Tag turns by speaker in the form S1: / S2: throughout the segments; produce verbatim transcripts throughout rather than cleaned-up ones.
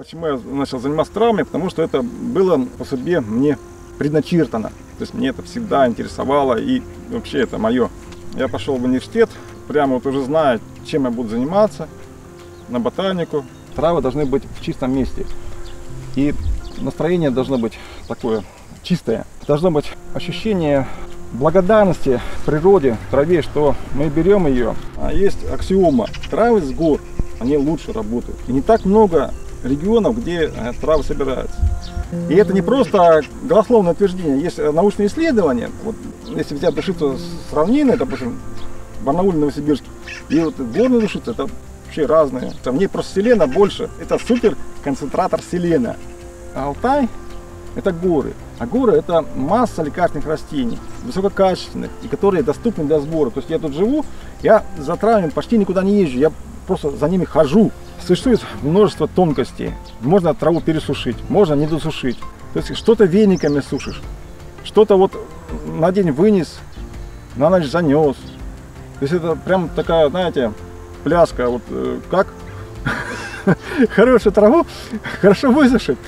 S1: Почему я начал заниматься травмой? Потому что это было по судьбе мне предначертано. То есть мне это всегда интересовало, и вообще это мое. Я пошел в университет, прямо вот уже зная, чем я буду заниматься, на ботанику. Травы должны быть в чистом месте. И настроение должно быть такое чистое. Должно быть ощущение благодарности природе, траве, что мы берем ее. А есть аксиома: травы с гор, они лучше работают. И не так много регионов, где травы собираются. И это не просто голословное утверждение. Есть научные исследования. Вот, если взять душицу с равнины, допустим, Барнауле, Новосибирске, и вот горные душицы, это вообще разные. В ней просто селена больше. Это супер концентратор селена. А Алтай — это горы. А горы — это масса лекарственных растений, высококачественных, и которые доступны для сбора. То есть я тут живу, я за травами почти никуда не езжу, я просто за ними хожу. Существует множество тонкостей. Можно траву пересушить, можно не досушить. То есть что-то вениками сушишь, что-то вот на день вынес, на ночь занес. То есть это прям такая, знаете, пляска. Вот как хорошую траву хорошо высушить.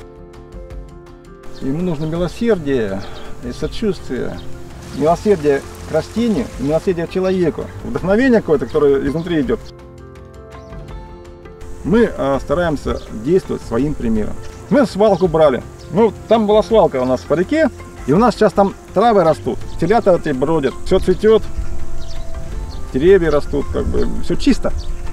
S1: Ему нужно милосердие и сочувствие. Милосердие к растению и милосердие к человеку. Вдохновение какое-то, которое изнутри идет. Мы э, стараемся действовать своим примером. Мы свалку брали. Ну, там была свалка у нас по реке, и у нас сейчас там травы растут, телята эти бродят, все цветет, деревья растут, как бы все чисто.